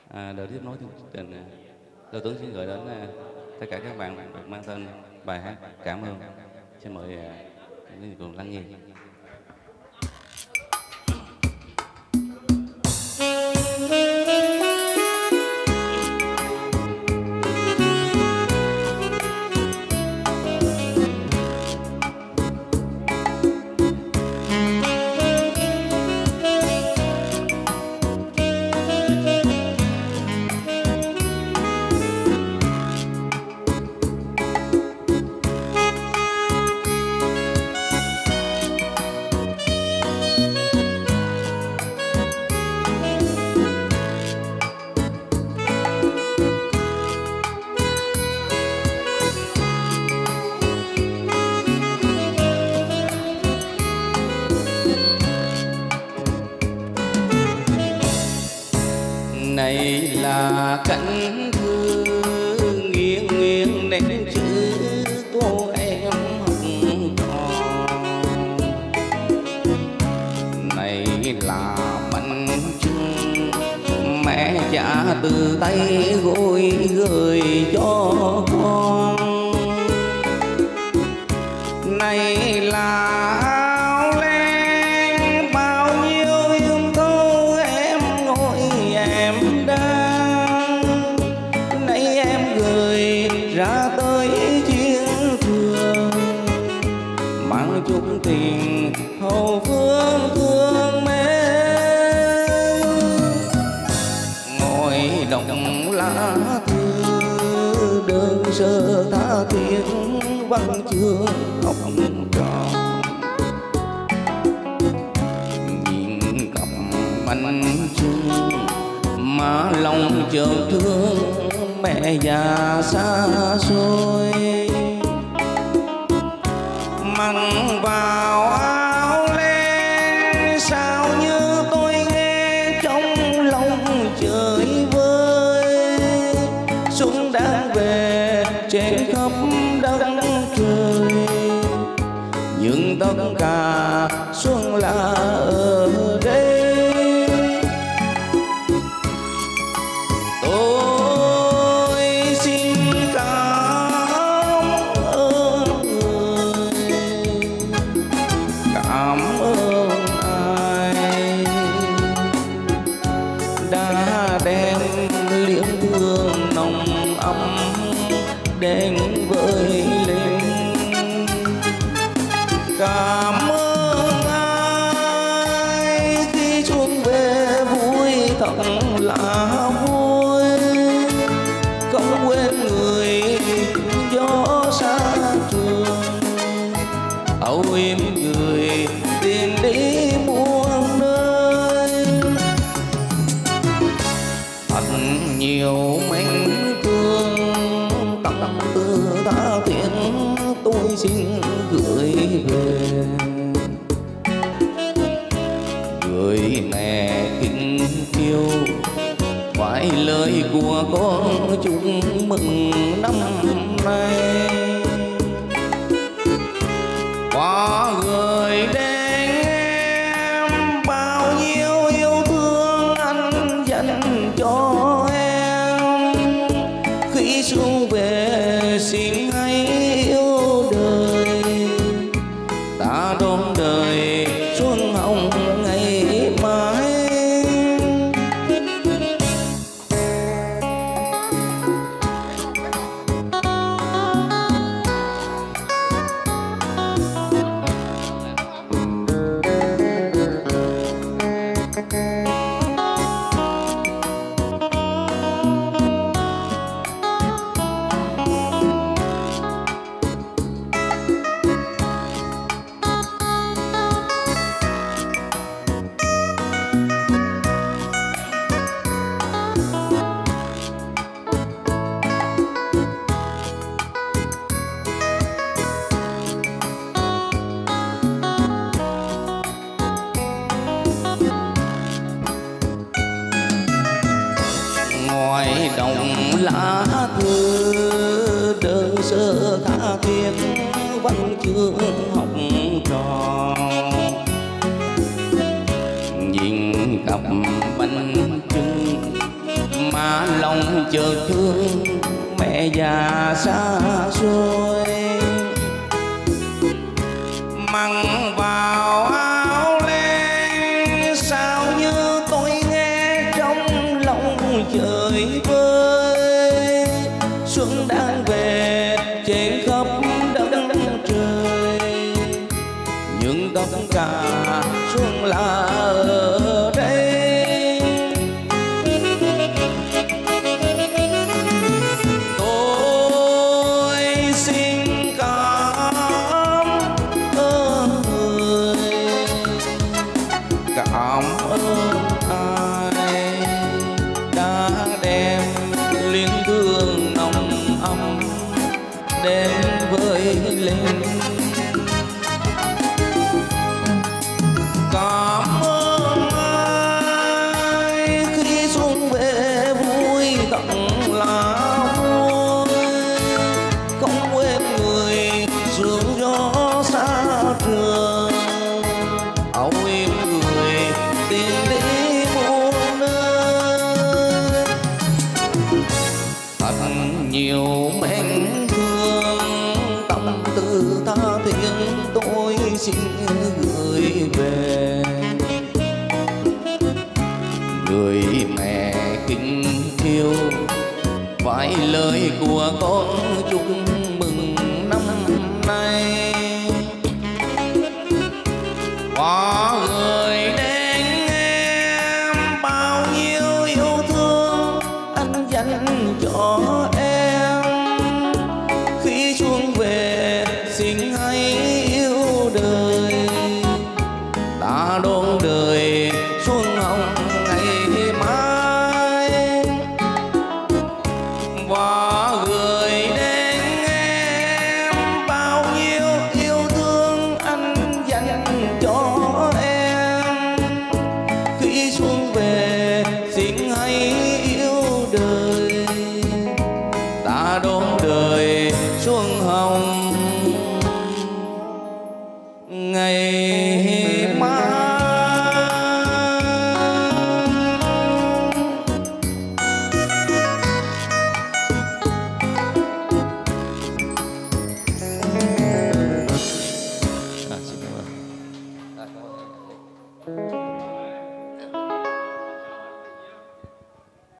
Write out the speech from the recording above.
Đợi tiếp nối chương trình, Lê Tuấn xin gửi đến tất cả các bạn được mang tên bài hát Cảm Ơn. Xin mời quý vị cùng lắng nghe. Này là cánh thư nghiêng nghiêng nét chữ cô em học trò. Này là bánh trưng mẹ cha từ tay gối gửi cho con. Này là ra tới chiến trường mang chút tình hậu phương thương mến. Ngồi đồng lá thư đơn sơ tha thiết văn chương học trò. Nhìn cặp bánh trưng mà lòng chợt thương mẹ già xa xôi. Mặc vào áo len sao như tôi nghe trong lòng trời vơi. Xuân đang về trên khắp đất trời, nhưng tất cả xuân là ở đây. Đem liễu thương nồng ấm đến với linh. Cảm ơn ai khi xuân về vui thật là vui. Không quên người gió xa trường, âu yếm người tìm đi muôn nơi. Nhiều mảnh thương tâm tư tha thiết tôi xin gửi về. Gửi mẹ kính yêu phải lời của con chúc mừng năm nay. Và gửi đến em bao nhiêu yêu thương anh dành cho xuân về. Xin hãy yêu đời ta đón đời xuân hồng ngày mai. Ngoài đồng lá thư đơn sơ tha thiết văn chương học trò. Nhìn cặp bánh trưng mà lòng chợt thương mẹ già xa xôi. Măng vào áo len sao như tôi nghe trong lòng trời vơi. Xuân đang về trên khắp đất trời, nhưng tất cả xuân là ở đây. Tôi xin cảm ơn người, cảm ơn ai đã đem liên thương nồng ấm đến với linh. Cảm ơn ai khi xuân về vui tận là vui, không quên người sương gió xa trường, âu yếm người tìm đi muôn nơi. Thật nhiều mến thương tâm tư tha thiết tôi xin gửi về. Người mẹ kính yêu, vài lời của con chúc mừng năm nay. Qua gửi đến em bao nhiêu yêu thương anh dành cho em.